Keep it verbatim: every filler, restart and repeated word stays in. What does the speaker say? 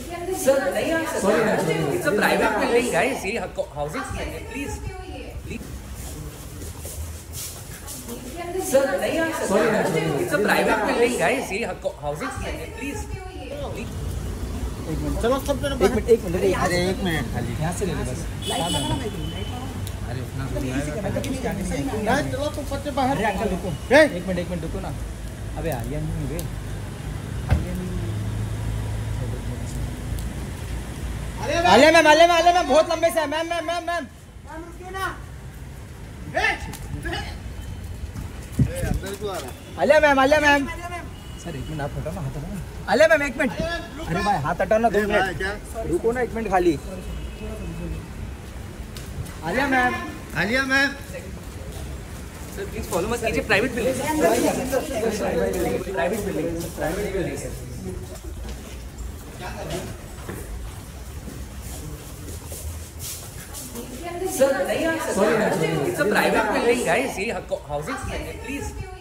Sir नहीं आ सकते, it's a private building guys, ये हाउसिंग है प्लीज। सर नहीं आ सकते, it's a private building guys, ये हाउसिंग है प्लीज। एक मिनट, चलो सब जन एक मिनट एक मिनट अरे एक मिनट खाली यहाँ से ले ले बस। अरे उतना नहीं, चलो तुम बच्चे बाहर। अरे अंकल रुको, एक मिनट एक मिनट रुको ना। अबे आलिया नहीं हुए, Alia ma'am Alia ma'am Alia ma'am बहुत लंबे से है ma'am ma'am ma'am ma'am ma'am रुकिए ना। अंदर क्यों आ रहा है? Alia ma'am Alia ma'am sir एक मिनट आप हटाओ ना, हाथ हटाओ ना। आलिया मैम एक मिनट, अरे भाई हाथ हटाओ ना, दो मिनट रुको ना, एक मिनट खाली। Alia ma'am Alia ma'am sir please follow मत कीजिए, private building private building private building sir. Sir नहीं आ सकते, it's a private building guys, ये हाउसिंग है प्लीज।